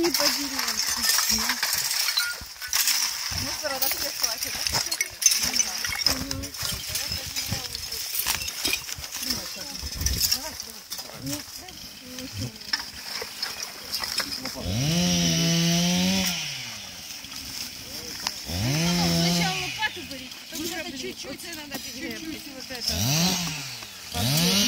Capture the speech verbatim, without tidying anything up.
не по-деревенски. Мусора так все хватит, да? Сначала лопату варить, потом чуть-чуть надо чуть-чуть вот это.